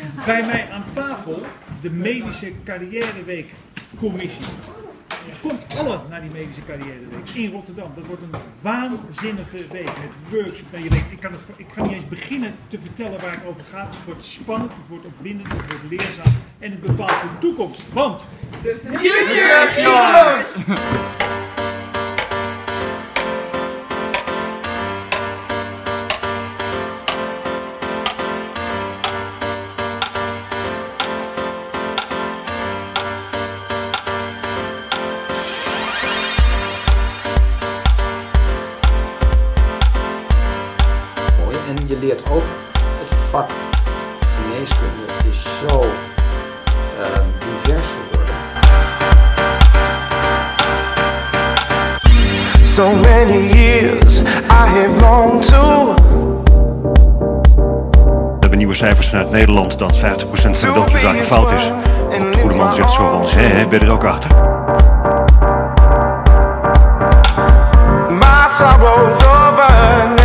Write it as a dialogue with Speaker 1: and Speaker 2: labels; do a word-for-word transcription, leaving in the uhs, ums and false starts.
Speaker 1: Bij mij aan tafel de Medische Carriereweek commissie. Komt alle naar die Medische Carriereweek in Rotterdam. Dat wordt een waanzinnige week met workshops. Je weet, ik, kan het, ik ga niet eens beginnen te vertellen waar het over gaat. Het wordt spannend, het wordt opwindend, het wordt leerzaam en het bepaalt de toekomst. Want
Speaker 2: the future is yours!
Speaker 3: En je leert ook het vak geneeskunde is zo uh, divers geworden.
Speaker 4: So many years I have longed to.
Speaker 5: We hebben nieuwe cijfers vanuit Nederland dat vijftig procent van de doodsoorzaken fout is. De goede man zegt zo van, hé, ben je er ook achter?
Speaker 4: My sorrows over.